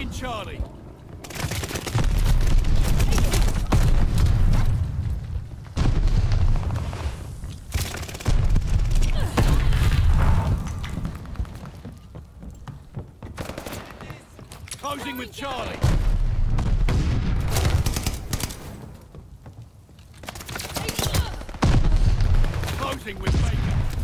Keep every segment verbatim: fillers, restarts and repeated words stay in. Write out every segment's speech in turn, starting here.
Taking Charlie. Closing with Charlie. Closing with Baker.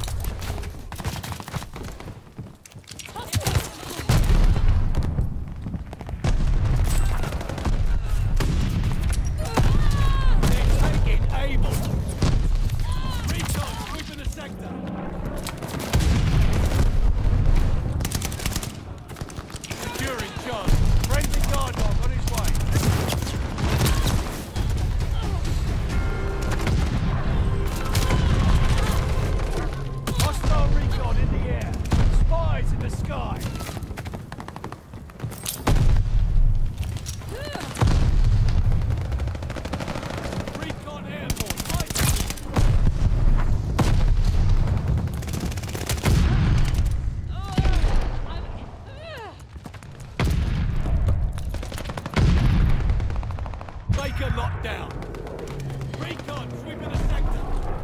Baker locked down. Recon sweeping the sector.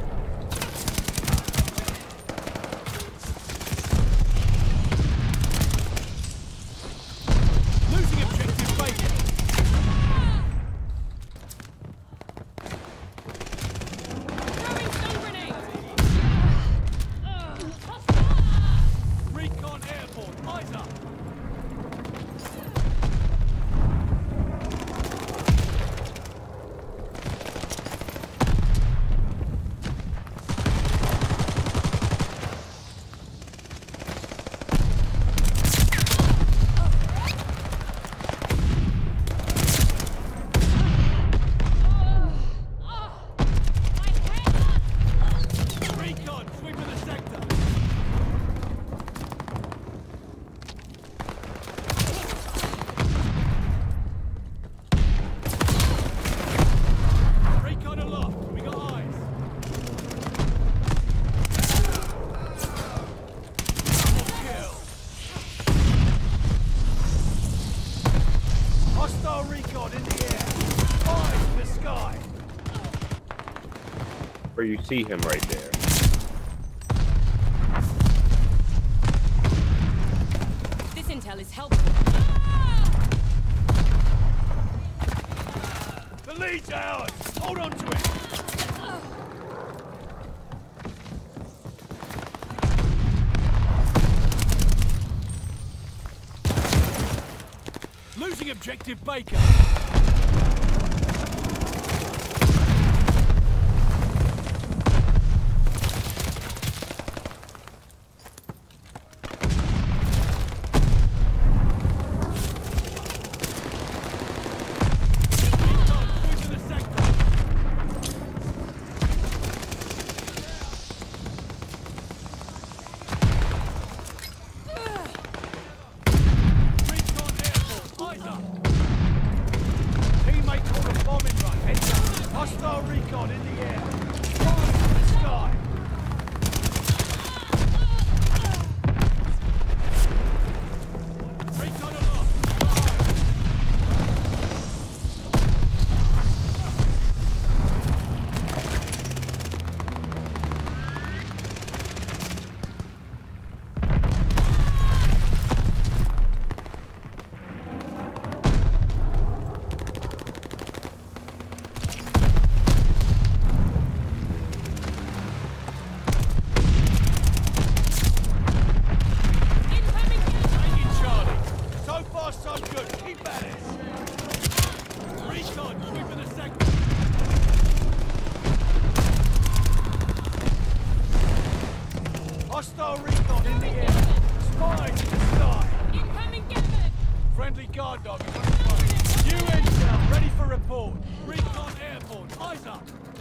Losing objective Baker. Throwing stun grenade. Recon airborne. Eyes up. Hostile recon in the air. Eyes in the sky. Where you see him right there. This intel is helpful. The lead's ours. Hold on to it. Losing objective Baker. Hostile recon in the air. Fire in the sky. Recon aloft. So good, keep at it! Recon, sweeping the sector! Hostile recon in the air! Spies in the sky! Incoming Gavin! Friendly guard dog is on the way! U N cell, ready for report! Recon airborne, eyes up!